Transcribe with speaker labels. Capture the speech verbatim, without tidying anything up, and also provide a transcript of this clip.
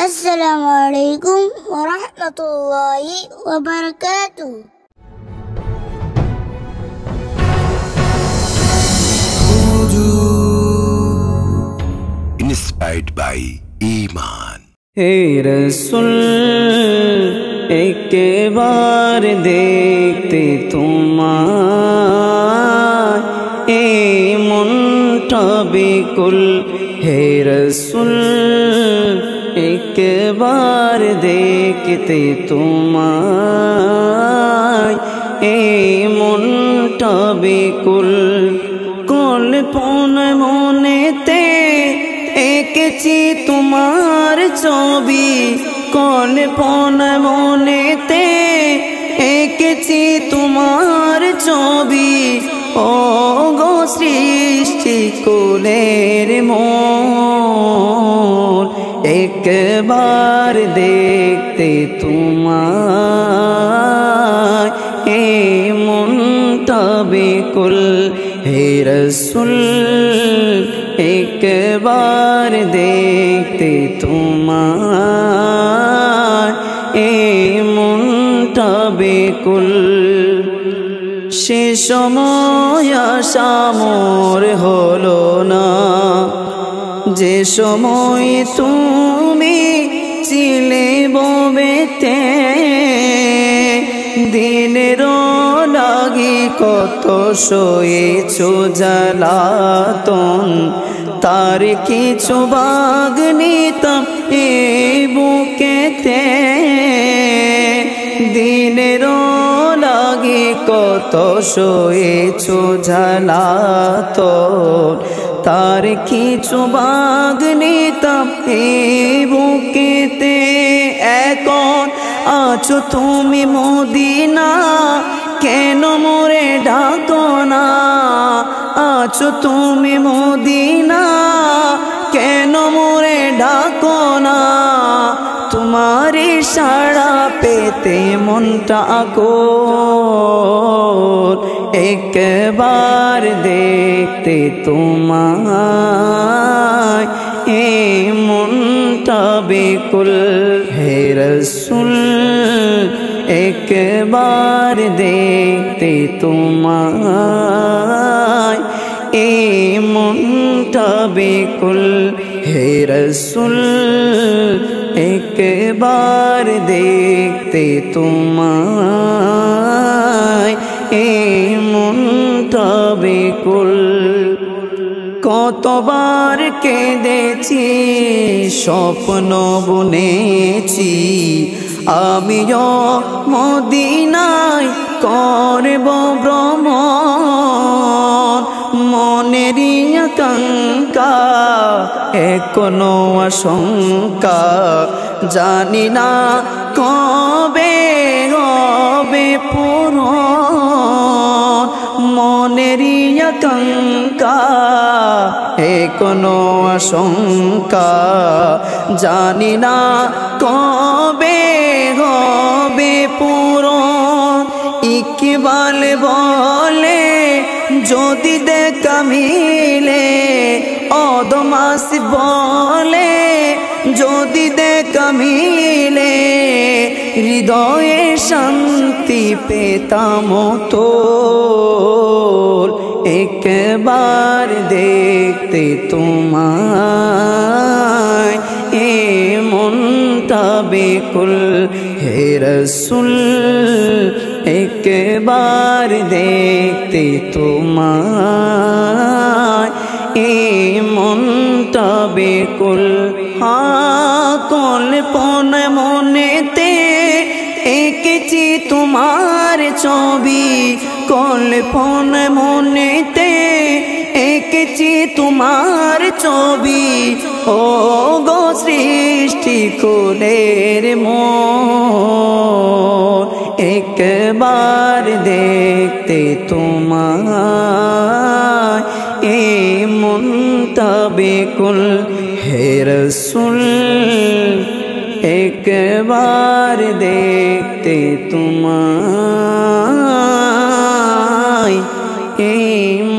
Speaker 1: السلام عليكم ورحمة الله وبركاته.
Speaker 2: Inspired by Iman.
Speaker 3: Hey Rasul, एक बार देखते तुम्हारे ए मुंटा बिकुल। हे रसूल, एक बार देखते तुम्हारे ए मुंटा बिकुल। कल पन मनेते एकेছি তোমার ছবি, কল্পন মনেতে একেছি তোমার ছবি। ও গো সৃষ্টি কুলের মন, একবার দেখতে তোমার এ মনটা বিকুল। হে রসুল, एक बार देखते तुम्हार ए मुंटा बिकुल। সে সময় আশা মোর হলো না, যে সময় তুমি ছিলে ববেতে। দিনের লাগি কত সয়েছো জ্বালাতন, তার কিছু ভাগ নিতাম এই বুকেতে। দিনের লাগি কত সয়েছো জ্বালাতন, তার কিছু ভাগ নিতাম এই বুকেতে। এখন আছো তুমি মদিনা, কেন মোরে ডাকো না? আছো তুমি মদিনা, কেন মোরে ডাকো না? তোমারি সাড়া পেতে মনটা আকুল। একবার দেখতে তোমায় এ মনটা বিকুল। হে রসুল, একবার দেখতে তোমায় এ মনটা বিকুল। হে রসুল, একবার দেখতে তোমায় এ মনটা বিকুল। কতবার কেঁদেছি, স্বপ্ন বুনেছি, আমিও মদিনায় করব ভ্রমণ। মনেরই আকাঙ্ক্ষা এখনো আশঙ্কা, জানি না কবে হবে পূরণ। মনেরই আকাঙ্ক্ষা এখনো আশঙ্কা, জানি না কবে হবে পূরণ। ইকবাল বলে যদি দেখা মিলে, অদমাস বলে যদি দেখা মিলে, হৃদয়ে শান্তি পেতাম তো। একবার দেখতে তোমায় এ মনটা বিকুল। হে রসুল, একবার দেখতে তোমায় এ মনটা বিকুল। হ্যাঁ, কল্পন মনেতে এঁকেছি তোমার ছবি, কল্পন মনেতে এঁকেছি তোমার ছবি। ও গো সৃষ্টি কুলের মন, একবার দেখতে তোমায় এ মনটা বিকুল। হে রসুল, একবার দেখতে তোমায় এই